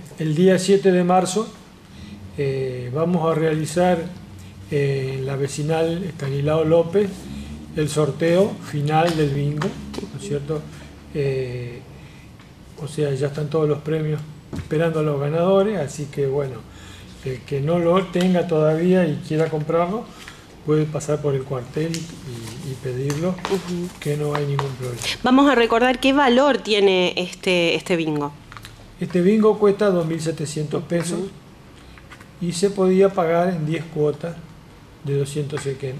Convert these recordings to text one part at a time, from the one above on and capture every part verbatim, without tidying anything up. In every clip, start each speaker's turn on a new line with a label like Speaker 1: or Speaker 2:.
Speaker 1: el día siete de marzo eh, vamos a realizar eh, en la vecinal Estanislao López el sorteo final del bingo, ¿no es cierto? Eh, o sea, ya están todos los premios esperando a los ganadores, así que bueno, el que no lo tenga todavía y quiera comprarlo, puede pasar por el cuartel y, y pedirlo, uh-huh. que no hay ningún problema.
Speaker 2: Vamos a recordar qué valor tiene este, este bingo.
Speaker 1: Este bingo cuesta dos mil setecientos pesos uh-huh. y se podía pagar en diez cuotas de doscientos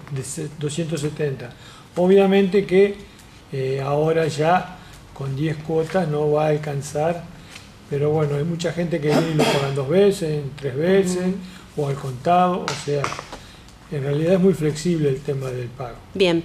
Speaker 1: setenta. Obviamente que eh, ahora ya con diez cuotas no va a alcanzar, pero bueno, hay mucha gente que viene y lo pagan dos veces, tres veces, uh-huh. o al contado, o sea, en realidad es muy flexible el tema del pago.
Speaker 2: Bien,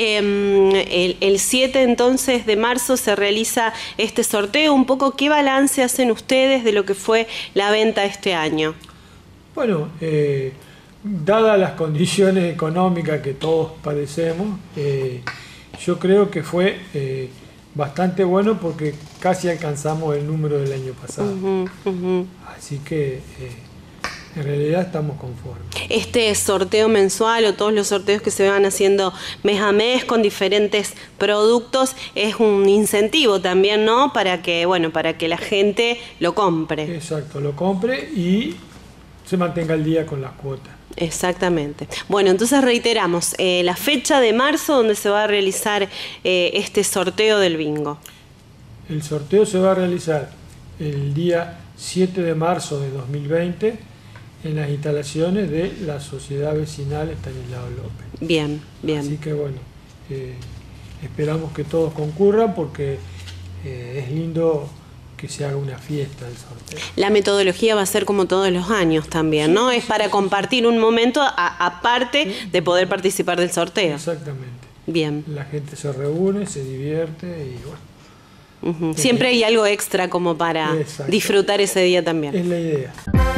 Speaker 2: eh, el, el siete entonces de marzo se realiza este sorteo. Un poco, ¿qué balance hacen ustedes de lo que fue la venta este año?
Speaker 1: Bueno, eh, dadas las condiciones económicas que todos padecemos, eh, yo creo que fue eh, bastante bueno porque casi alcanzamos el número del año pasado. Uh-huh, uh-huh. Así que eh, en realidad estamos conformes.
Speaker 2: Este sorteo mensual o todos los sorteos que se van haciendo mes a mes con diferentes productos es un incentivo también, ¿no? Para que, bueno, para que la gente lo compre.
Speaker 1: Exacto, lo compre y se mantenga al día con las cuotas.
Speaker 2: Exactamente. Bueno, entonces reiteramos, eh, la fecha de marzo donde se va a realizar eh, este sorteo del bingo.
Speaker 1: El sorteo se va a realizar el día siete de marzo de dos mil veinte en las instalaciones de la Sociedad Vecinal Estanislao López.
Speaker 2: Bien, bien.
Speaker 1: Así que bueno, eh, esperamos que todos concurran porque eh, es lindo que se haga una fiesta del sorteo.
Speaker 2: La metodología va a ser como todos los años también, ¿no? Sí, es para sí, compartir sí. un momento a, aparte sí. de poder participar del sorteo.
Speaker 1: Exactamente.
Speaker 2: Bien.
Speaker 1: La gente se reúne, se divierte y bueno.
Speaker 2: Uh-huh. Siempre hay algo extra como para Exacto. disfrutar ese día también.
Speaker 1: Es la idea.